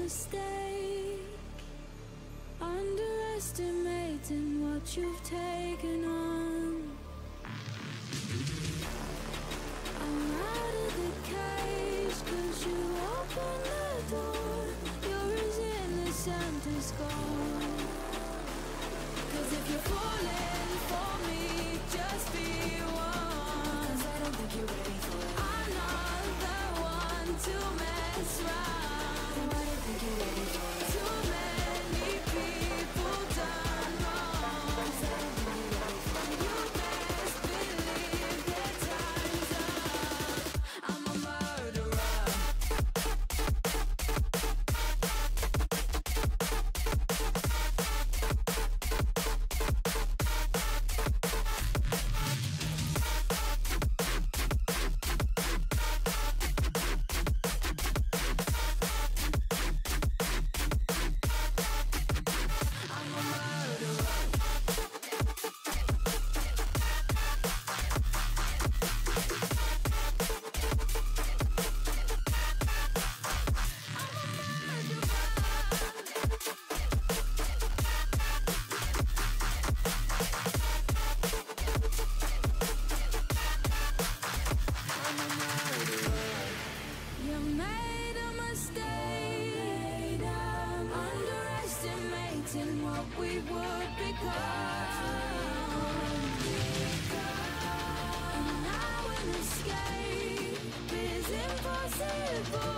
mistake, underestimating what you've taken on. I'm out of the cage, 'cause you opened the door. You're as innocent as gold. 'Cause if you're falling for me, just be one. 'Cause I don't think you're ready for it. I'm not the one to mess around. Then I don't think you're ready for it. Too many people done wrong. 'Cause I don't think you're ready for it. You best believe that time's up. I'm a murderer. You made a mistake, underestimating what we would become. And now an escape is impossible.